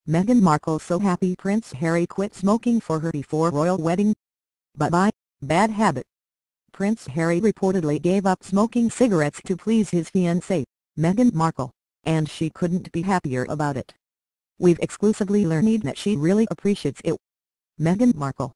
Meghan Markle so happy Prince Harry quit smoking for her before royal wedding. Bye-bye, bad habit. Prince Harry reportedly gave up smoking cigarettes to please his fiancée, Meghan Markle, and she couldn't be happier about it. We've exclusively learned that she really appreciates it. Meghan Markle,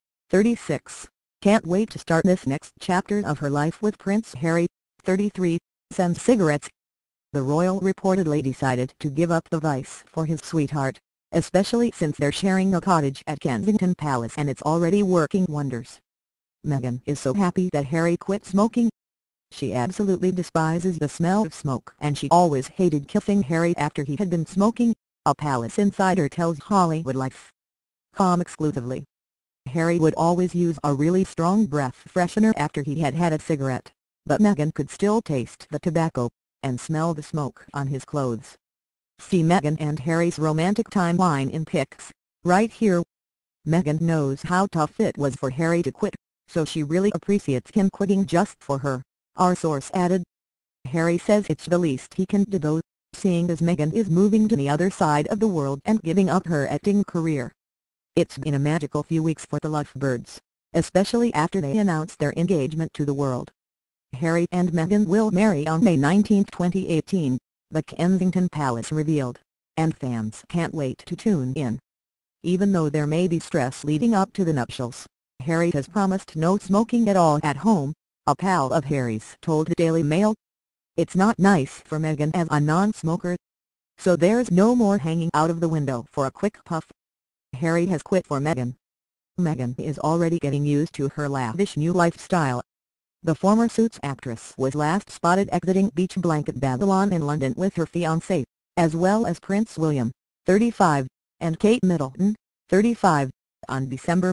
36, can't wait to start this next chapter of her life with Prince Harry, 33, sends cigarettes. The royal reportedly decided to give up the vice for his sweetheart, especially since they're sharing a cottage at Kensington Palace and it's already working wonders. Meghan is so happy that Harry quit smoking. She absolutely despises the smell of smoke and she always hated kissing Harry after he had been smoking, a palace insider tells Hollywood Life.com exclusively. Harry would always use a really strong breath freshener after he had had a cigarette, but Meghan could still taste the tobacco and smell the smoke on his clothes. See Meghan and Harry's romantic timeline in pics, right here. Meghan knows how tough it was for Harry to quit, so she really appreciates him quitting just for her, our source added. Harry says it's the least he can do though, seeing as Meghan is moving to the other side of the world and giving up her acting career. It's been a magical few weeks for the lovebirds, especially after they announced their engagement to the world. Harry and Meghan will marry on May 19, 2018, the Kensington Palace revealed, and fans can't wait to tune in. Even though there may be stress leading up to the nuptials, Harry has promised no smoking at all at home, a pal of Harry's told the Daily Mail. It's not nice for Meghan as a non-smoker. So there's no more hanging out of the window for a quick puff. Harry has quit for Meghan. Meghan is already getting used to her lavish new lifestyle. The former Suits actress was last spotted exiting Beach Blanket Babylon in London with her fiancé, as well as Prince William, 35, and Kate Middleton, 35, on December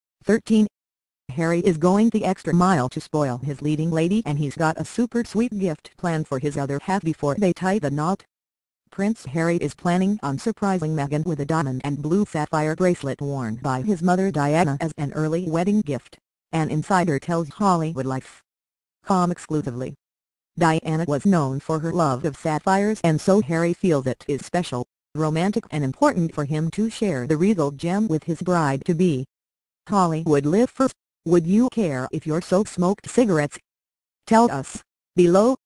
13. Harry is going the extra mile to spoil his leading lady and he's got a super sweet gift planned for his other half before they tie the knot. Prince Harry is planning on surprising Meghan with a diamond and blue sapphire bracelet worn by his mother Diana as an early wedding gift, an insider tells Hollywood Life.com exclusively. Diana was known for her love of sapphires and so Harry feels it is special, romantic and important for him to share the regal gem with his bride-to-be. Hollywood Live first, would you care if your so smoked cigarettes? Tell us, below.